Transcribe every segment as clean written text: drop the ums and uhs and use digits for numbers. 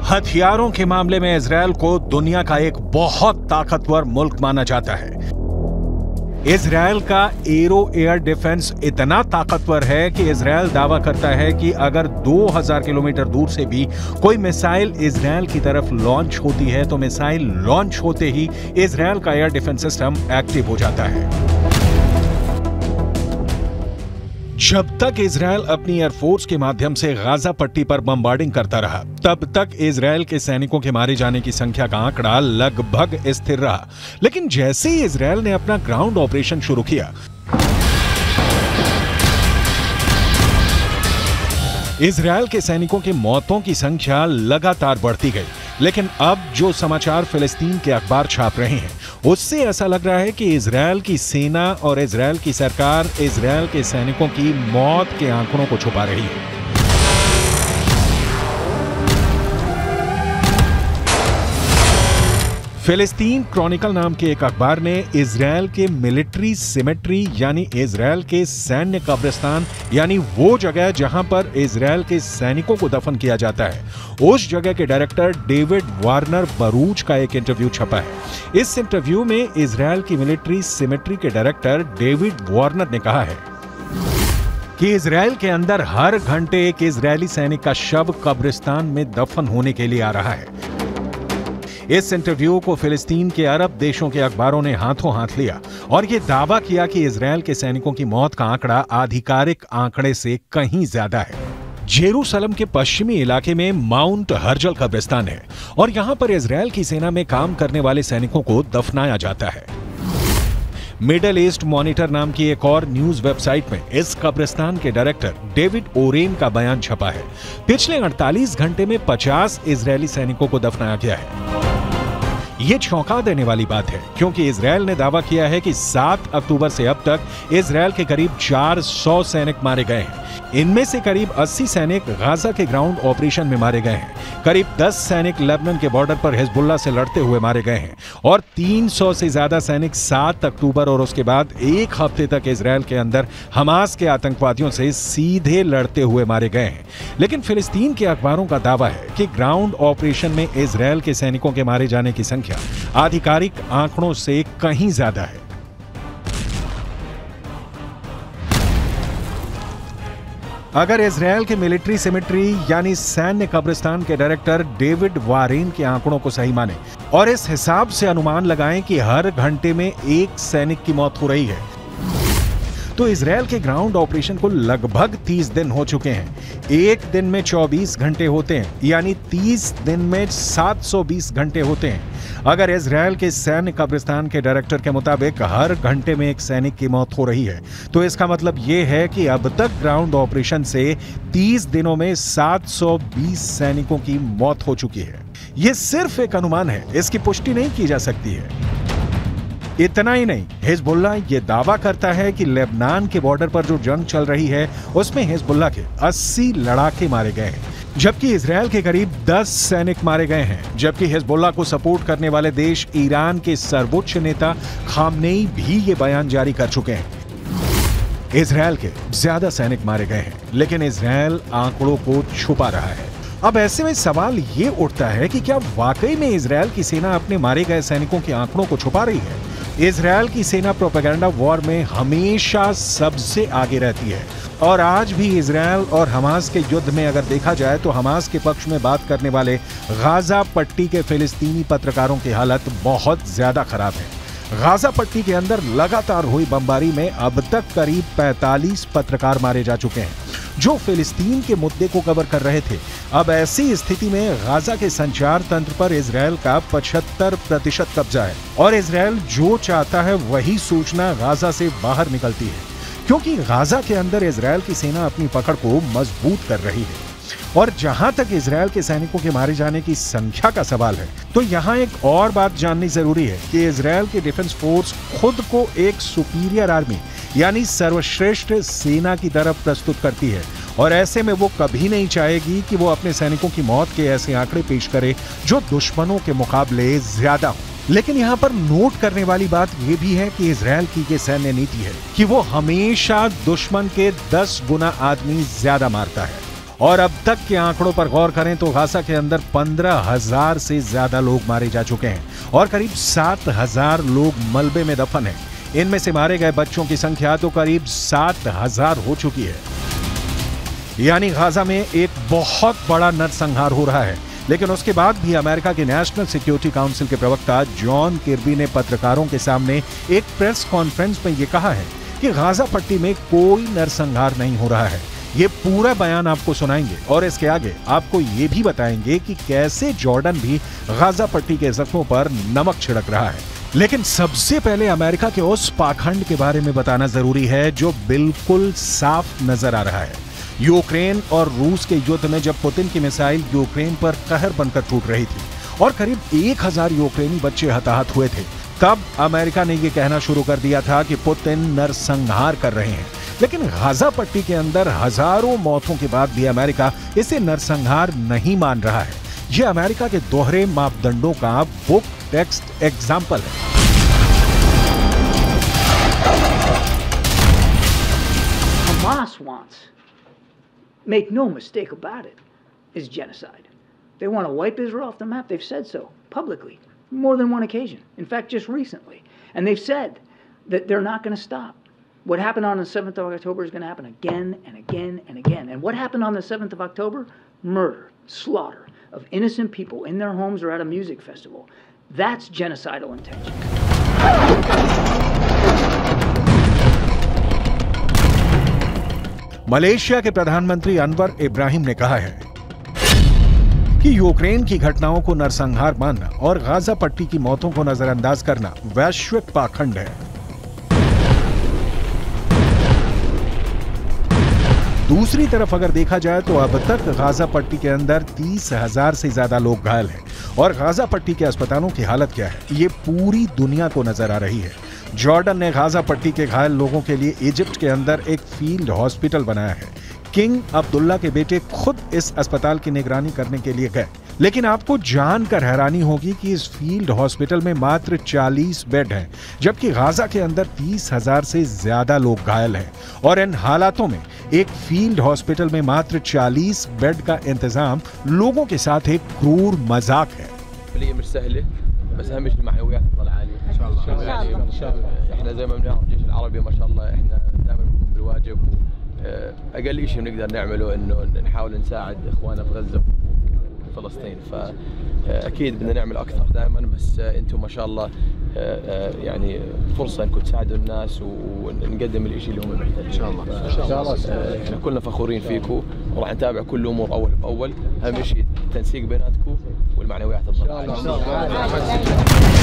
हथियारों के मामले में इजरायल को दुनिया का एक बहुत ताकतवर मुल्क माना जाता है। इजरायल का एरो एयर डिफेंस इतना ताकतवर है कि इजरायल दावा करता है कि अगर 2000 किलोमीटर दूर से भी कोई मिसाइल इजरायल की तरफ लॉन्च होती है तो मिसाइल लॉन्च होते ही इजरायल का एयर डिफेंस सिस्टम एक्टिव हो जाता है। जब तक इजरायल अपनी एयरफोर्स के माध्यम से गाजा पट्टी पर बमबार्डिंग करता रहा, तब तक इजरायल के सैनिकों के मारे जाने की संख्या का आंकड़ा लगभग स्थिर रहा। लेकिन जैसे ही इजरायल ने अपना ग्राउंड ऑपरेशन शुरू किया, इजरायल के सैनिकों की मौतों की संख्या लगातार बढ़ती गई। लेकिन अब जो समाचार फिलिस्तीन के अखबार छाप रहे हैं, उससे ऐसा लग रहा है कि इजरायल की सेना और इजरायल की सरकार इजरायल के सैनिकों की मौत के आंकड़ों को छुपा रही है। फिलिस्तीन क्रॉनिकल नाम के एक अखबार ने इजरायल के मिलिट्री सिमेट्री यानी इजरायल के सैन्य कब्रिस्तान यानी वो जगह जहां पर इजरायल के सैनिकों को दफन किया जाता है, उस जगह के डायरेक्टर डेविड वार्नर बरूच का एक इंटरव्यू छपा है। इस इंटरव्यू में इजरायल की मिलिट्री सिमेट्री के डायरेक्टर डेविड वार्नर ने कहा है कि इजरायल के अंदर हर घंटे एक इजरायली सैनिक का शव कब्रिस्तान में दफन होने के लिए आ रहा है। इस इंटरव्यू को फिलिस्तीन के अरब देशों के अखबारों ने हाथों हाथ लिया और यह दावा किया कि इजरायल के सैनिकों की मौत का आंकड़ा आधिकारिक आंकड़े से कहीं ज्यादा है। जेरूसलम के पश्चिमी इलाके में माउंट हर्जल कब्रिस्तान है और यहां पर इजरायल की सेना में काम करने वाले सैनिकों को दफनाया जाता है। मिडल ईस्ट मॉनिटर नाम की एक और न्यूज वेबसाइट में इस कब्रिस्तान के डायरेक्टर डेविड ओरेन का बयान छपा है। पिछले 48 घंटे में 50 इजरायली सैनिकों को दफनाया गया है। ये चौंका देने वाली बात है क्योंकि इजरायल ने दावा किया है कि 7 अक्टूबर से अब तक इजरायल के करीब 400 सैनिक मारे गए हैं। इनमें से करीब 80 सैनिक गाजा के ग्राउंड ऑपरेशन में मारे गए हैं। करीब 10 सैनिक लेबनान के बॉर्डर पर हिजबुल्लाह से लड़ते हुए मारे गए हैं और 300 से ज्यादा सैनिक 7 अक्टूबर और उसके बाद एक हफ्ते तक इजरायल के अंदर हमास के आतंकवादियों से सीधे लड़ते हुए मारे गए हैं। लेकिन फिलिस्तीन के अखबारों का दावा है कि ग्राउंड ऑपरेशन में इजरायल के सैनिकों के मारे जाने की संख्या आधिकारिक आंकड़ों से कहीं ज्यादा है। अगर इजरायल के मिलिट्री सिमेट्री यानी सैन्य कब्रिस्तान के डायरेक्टर डेविड वारेन के आंकड़ों को सही माने और इस हिसाब से अनुमान लगाएं कि हर घंटे में एक सैनिक की मौत हो रही है, तो इजरायल के ग्राउंड ऑपरेशन को लगभग 30 दिन हो चुके हैं। एक दिन में 24 घंटे होते हैं, यानी 30 दिन में 720 घंटे होते हैं। अगर इजरायल के सैन्य कब्रिस्तान के डायरेक्टर के मुताबिक हर घंटे में एक सैनिक की मौत हो रही है, तो इसका मतलब यह है कि अब तक ग्राउंड ऑपरेशन से 30 दिनों में 720 सैनिकों की मौत हो चुकी है। यह सिर्फ एक अनुमान है, इसकी पुष्टि नहीं की जा सकती है। इतना ही नहीं, हिजबुल्लाह ये दावा करता है कि लेबनान के बॉर्डर पर जो जंग चल रही है उसमें हिजबुल्लाह के 80 लड़ाके मारे गए हैं, जबकि इजरायल के करीब 10 सैनिक मारे गए हैं। जबकि हिजबुल्लाह को सपोर्ट करने वाले देश ईरान के सर्वोच्च नेता खामनेई भी ये बयान जारी कर चुके हैं। इजरायल के ज्यादा सैनिक मारे गए हैं, लेकिन इजरायल आंकड़ों को छुपा रहा है। अब ऐसे में सवाल ये उठता है कि क्या वाकई में इजरायल की सेना अपने मारे गए सैनिकों के आंकड़ों को छुपा रही है? इजरायल की सेना प्रोपेगेंडा वॉर में हमेशा सबसे आगे रहती है और आज भी इजरायल और हमास के युद्ध में अगर देखा जाए तो हमास के पक्ष में बात करने वाले गाजा पट्टी के फिलिस्तीनी पत्रकारों की हालत बहुत ज्यादा खराब है। गाजा पट्टी के अंदर लगातार हुई बमबारी में अब तक करीब 45 पत्रकार मारे जा चुके हैं जो फिलिस्तीन के मुद्दे को कवर कर रहे थे। अब ऐसी स्थिति में गाजा के संचार तंत्र पर इजरायल का 75% कब्जा है और इजरायल जो चाहता है वही सूचना गाजा से बाहर निकलती है, क्योंकि गाजा के अंदर इजरायल की सेना अपनी पकड़ को मजबूत कर रही है। और जहां तक इजरायल के सैनिकों के मारे जाने की संख्या का सवाल है, तो यहां एक और बात जाननी जरूरी है कि इजरायल की डिफेंस फोर्स खुद को एक सुपीरियर आर्मी यानी सर्वश्रेष्ठ सेना की तरफ प्रस्तुत करती है और ऐसे में वो कभी नहीं चाहेगी कि वो अपने सैनिकों की मौत के ऐसे आंकड़े पेश करे जो दुश्मनों के मुकाबले ज्यादा हो। लेकिन यहाँ पर नोट करने वाली बात यह भी है कि इजरायल की ये सैन्य नीति है कि वो हमेशा दुश्मन के 10 गुना आदमी ज्यादा मारता है और अब तक के आंकड़ों पर गौर करें तो गाजा के अंदर 15,000 से ज्यादा लोग मारे जा चुके हैं और करीब 7,000 लोग मलबे में दफन हैं। इनमें से मारे गए बच्चों की संख्या तो करीब 7,000 हो चुकी है। यानी गाजा में एक बहुत बड़ा नरसंहार हो रहा है। लेकिन उसके बाद भी अमेरिका के नेशनल सिक्योरिटी काउंसिल के प्रवक्ता जॉन किर्बी ने पत्रकारों के सामने एक प्रेस कॉन्फ्रेंस में यह कहा है कि गाजा पट्टी में कोई नरसंहार नहीं हो रहा है। ये पूरा बयान आपको सुनाएंगे और इसके आगे आपको ये भी बताएंगे कि कैसे जॉर्डन भी गाजा पट्टी के जख्मों पर नमक छिड़क रहा है। लेकिन सबसे पहले अमेरिका के उस पाखंड के बारे में बताना जरूरी है जो बिल्कुल साफ नजर आ रहा है। यूक्रेन और रूस के युद्ध में जब पुतिन की मिसाइल यूक्रेन पर कहर बनकर टूट रही थी और करीब 1,000 यूक्रेनी बच्चे हताहत हुए थे, तब अमेरिका ने यह कहना शुरू कर दिया था कि पुतिन नरसंहार कर रहे हैं। लेकिन गाजा पट्टी के अंदर हजारों मौतों के बाद भी अमेरिका इसे नरसंहार नहीं मान रहा है। यह अमेरिका के दोहरे मापदंडों का बुक टेक्स्ट एग्जाम्पल है। Hamas wants, make no mistake about it, is genocide. They want to wipe Israel off the map. They've said so publicly, more than one occasion. In fact, just recently. And they've said that they're not going to stop. What happened on the 7th of October is going to happen again and again and again. And what happened on the 7th of October? Murder, slaughter of innocent people in their homes or at a music festival. That's genocidal intention. Malaysia के प्रधानमंत्री अनवर इब्राहिम ने कहा है कि Ukraine की घटनाओं को नरसंहार मानना और गाजा पट्टी की मौतों को नजरअंदाज करना वैश्विक पाखंड है। दूसरी तरफ अगर देखा जाए तो अब तक गाजा पट्टी के अंदर 30,000 से ज्यादा लोग घायल हैं और गाजा पट्टी के अस्पतालों की हालत क्या है ये पूरी दुनिया को नजर आ रही है। जॉर्डन ने गाजा पट्टी के घायल लोगों के लिए इजिप्ट के अंदर एक फील्ड हॉस्पिटल बनाया है। किंग अब्दुल्ला के बेटे खुद इस अस्पताल की निगरानी करने के लिए गए। लेकिन आपको जानकर हैरानी होगी कि इस फील्ड हॉस्पिटल में मात्र 40 बेड हैं, जबकि गाजा के अंदर 30,000 से ज्यादा लोग घायल हैं। और इन हालातों में एक फील्ड हॉस्पिटल में मात्र 40 बेड का इंतजाम लोगों के साथ एक क्रूर मजाक है। بس اهم شيء المعنويات تضل عاليه ان شاء الله يعني احنا زي ما بنعرف الجيش العربي ما شاء الله احنا دائما بنقوم بالواجب واقل شيء بنقدر نعمله انه نحاول نساعد اخواننا في غزه وفلسطين فاكيد بدنا نعمل اكثر دائما بس انتم ما شاء الله يعني فرصه انكم تساعدوا الناس ونقدم الشيء اللي هم محتاجين ان شاء الله ان شاء الله احنا كلنا فخورين فيكم وراح نتابع كل الامور اول باول اهم شيء التنسيق بيناتكم والمعنويات تضل عاليه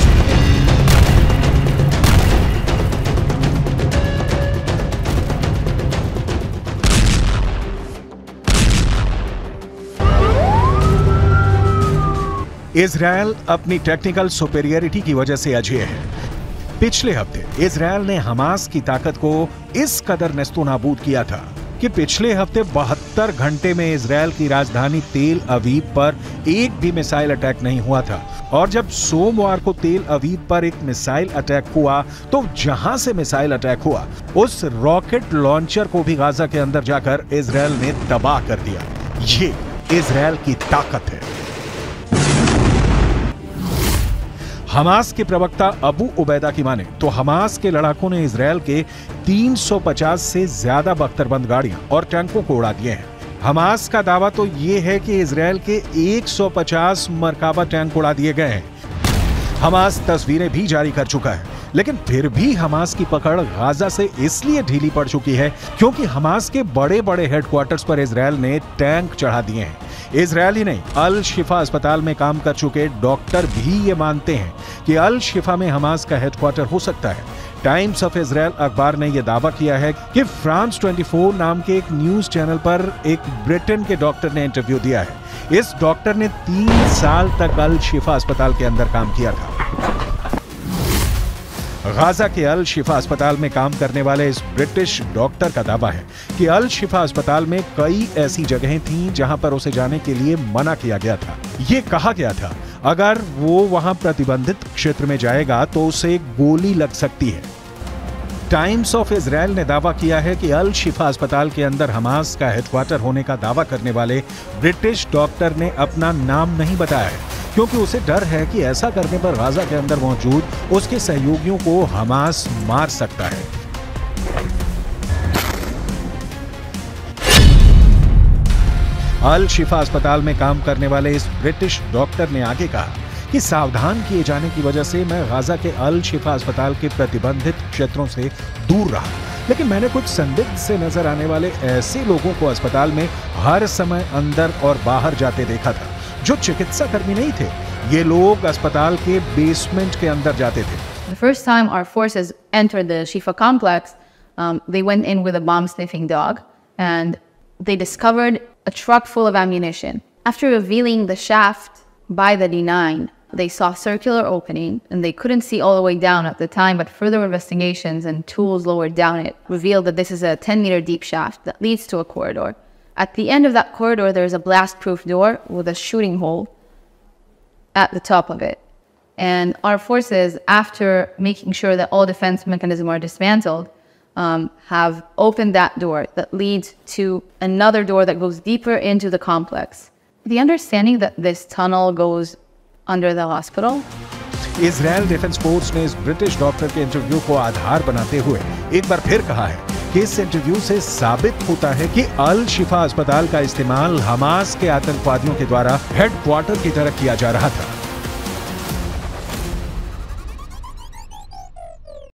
इजरायल अपनी टेक्निकल सुपेरियरिटी की वजह से अजेय है। पिछले हफ्ते इजरायल ने हमास की ताकत को इस कदर नेस्तोनाबूद किया था कि पिछले हफ्ते 72 घंटे में इजरायल की राजधानी तेल अवीव पर एक भी मिसाइल अटैक नहीं हुआ था। और जब सोमवार को तेल अवीव पर एक मिसाइल अटैक हुआ तो जहां से मिसाइल अटैक हुआ उस रॉकेट लॉन्चर को भी गाजा के अंदर जाकर इजरायल ने तबाह कर दिया। ये इजरायल की ताकत है। हमास के प्रवक्ता अबू उबैदा की माने तो हमास के लड़ाकों ने इजरायल के 350 से ज्यादा बख्तरबंद गाड़ियां और टैंकों को उड़ा दिए हैं। हमास का दावा तो ये है कि इजरायल के 150 मरकाबा टैंक उड़ा दिए गए हैं। हमास तस्वीरें भी जारी कर चुका है, लेकिन फिर भी हमास की पकड़ गाजा से इसलिए ढीली पड़ चुकी है क्योंकि हमास के बड़े बड़े हेडक्वार्टर्स पर इजरायल ने टैंक चढ़ा दिए हैं। इजरायली नहीं, अल शिफा अस्पताल में काम कर चुके डॉक्टर भी ये मानते हैं कि अल शिफा में हमास का हेडक्वार्टर हो सकता है। टाइम्स ऑफ इजरायल अखबार ने यह दावा किया है कि फ्रांस 24 नाम के एक न्यूज चैनल पर एक ब्रिटेन के डॉक्टर ने इंटरव्यू दिया है। इस डॉक्टर ने 3 साल तक अल शिफा अस्पताल के अंदर काम किया था। गाजा के अल शिफा अस्पताल में काम करने वाले इस ब्रिटिश डॉक्टर का दावा है कि अल शिफा अस्पताल में कई ऐसी जगहें थीं जहां पर उसे जाने के लिए मना किया गया था। ये कहा गया था अगर वो वहां प्रतिबंधित क्षेत्र में जाएगा तो उसे गोली लग सकती है। टाइम्स ऑफ इजराइल ने दावा किया है कि अल शिफा अस्पताल के अंदर हमास का हेडक्वार्टर होने का दावा करने वाले ब्रिटिश डॉक्टर ने अपना नाम नहीं बताया है, क्योंकि उसे डर है कि ऐसा करने पर गाजा के अंदर मौजूद उसके सहयोगियों को हमास मार सकता है। अल शिफा अस्पताल में काम करने वाले इस ब्रिटिश डॉक्टर ने आगे कहा कि सावधान किए जाने की वजह से मैं गाजा के अल शिफा अस्पताल के प्रतिबंधित क्षेत्रों से दूर रहा, लेकिन मैंने कुछ संदिग्ध से नजर आने वाले ऐसे लोगों को अस्पताल में हर समय अंदर और बाहर जाते देखा था, जो चिकित्सा कर्मी नहीं थे। ये लोग अस्पताल के बेसमेंट के अंदर जाते थे। The first time our forces entered the Shifa complex, they went in with a bomb-sniffing dog, and they discovered a truck full of ammunition. After revealing the shaft by the D9, they saw a circular opening, and they couldn't see all the way down at the time, but further investigations and tools lowered down it revealed that this is a 10-meter deep shaft that leads to a corridor. At the end of that corridor, there's a blast-proof door with a shooting hole at the top of it. And our forces, after making sure that all defense mechanisms are dismantled, have opened that door that leads to another door that goes deeper into the complex. The understanding that this tunnel goes under the hospital. Israel defence force ने इस British doctor के interview को आधार बनाते हुए एक बार फिर कहा है कि इस इंटरव्यू से साबित होता है कि अल शिफा अस्पताल का इस्तेमाल हमास के आतंकवादियों के द्वारा हेडक्वार्टर की तरह किया जा रहा था।